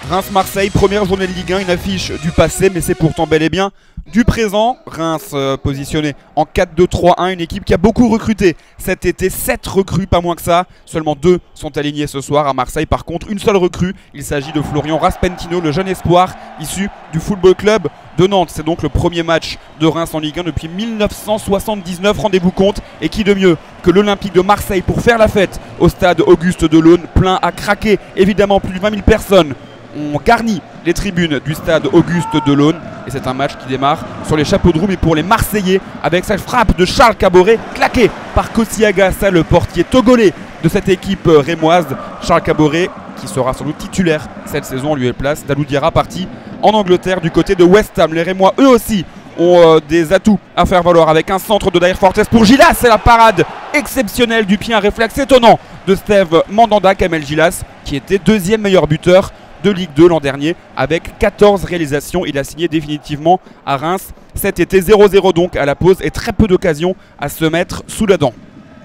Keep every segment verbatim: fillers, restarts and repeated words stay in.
Reims-Marseille, première journée de Ligue un, une affiche du passé, mais c'est pourtant bel et bien du présent. Reims euh, positionné en quatre deux trois un, une équipe qui a beaucoup recruté cet été, sept recrues, pas moins que ça. Seulement deux sont alignés ce soir. À Marseille, par contre, une seule recrue. Il s'agit de Florian Raspentino, le jeune espoir issu du Football Club de Nantes. C'est donc le premier match de Reims en Ligue un depuis mille neuf cent soixante-dix-neuf, rendez-vous compte. Et qui de mieux que l'Olympique de Marseille pour faire la fête au stade Auguste Delaune, plein à craquer, évidemment plus de vingt mille personnes. On garnit les tribunes du stade Auguste Delaune et c'est un match qui démarre sur les chapeaux de roue, mais pour les Marseillais avec cette frappe de Charles Caboret claquée par Kossi Agassa, le portier togolais de cette équipe rémoise. Charles Caboret qui sera sans doute titulaire cette saison, lui est place d'Alou Diarra parti en Angleterre du côté de West Ham. Les Rémois eux aussi ont euh, des atouts à faire valoir avec un centre de Dair Fortes pour Gilas. C'est la parade exceptionnelle du pied, un réflexe étonnant de Steve Mandanda. Kamel Gilas qui était deuxième meilleur buteur de Ligue deux l'an dernier avec quatorze réalisations. Il a signé définitivement à Reims cet été. Zéro zéro donc à la pause et très peu d'occasions à se mettre sous la dent.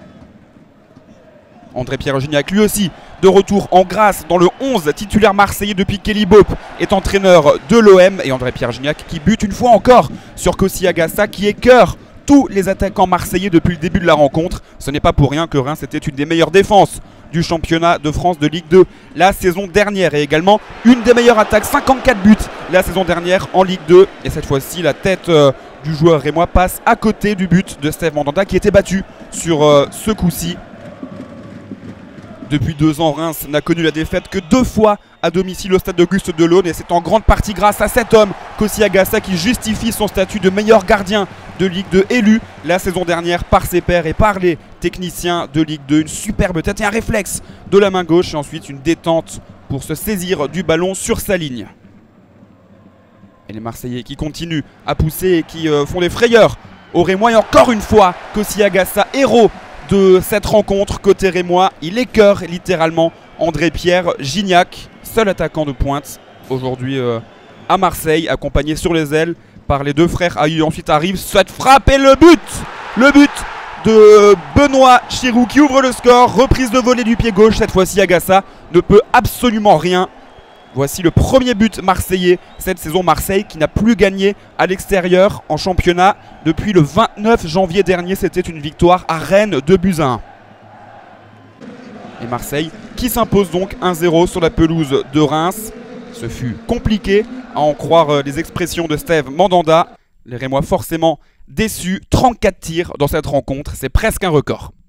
André-Pierre Gignac lui aussi de retour en grâce dans le onze, titulaire marseillais depuis Kelly Bope est entraîneur de l'O M. Et André-Pierre Gignac qui bute une fois encore sur Kossi Agassa qui écœure tous les attaquants marseillais depuis le début de la rencontre. Ce n'est pas pour rien que Reims était une des meilleures défenses du championnat de France de Ligue deux la saison dernière et également une des meilleures attaques, cinquante-quatre buts la saison dernière en Ligue deux. Et cette fois-ci la tête euh, du joueur rémois passe à côté du but de Steve Mandanda qui était battu sur euh, ce coup-ci. Depuis deux ans, Reims n'a connu la défaite que deux fois à domicile au stade Auguste Delaune et c'est en grande partie grâce à cet homme, Kossi Agassa, qui justifie son statut de meilleur gardien de Ligue deux, élu la saison dernière par ses pairs et par les techniciens de Ligue deux. Une superbe tête et un réflexe de la main gauche et ensuite une détente pour se saisir du ballon sur sa ligne. Et les Marseillais qui continuent à pousser et qui euh, font des frayeurs aux Rémois. Et encore une fois, Kossi Agassa, héros de cette rencontre côté rémois, il écœure littéralement André-Pierre Gignac, seul attaquant de pointe aujourd'hui euh, à Marseille, accompagné sur les ailes par les deux frères Aïe. Ensuite arrive cette frappe et le but le but de Benoît Chirou qui ouvre le score. Reprise de volée du pied gauche, cette fois-ci Agassa ne peut absolument rien. Voici le premier but marseillais cette saison. Marseille qui n'a plus gagné à l'extérieur en championnat depuis le vingt-neuf janvier dernier. C'était une victoire à Rennes, deux buts à un. Et Marseille qui s'impose donc un zéro sur la pelouse de Reims. Ce fut compliqué à en croire les expressions de Steve Mandanda. Les Rémois forcément déçus. trente-quatre tirs dans cette rencontre, c'est presque un record.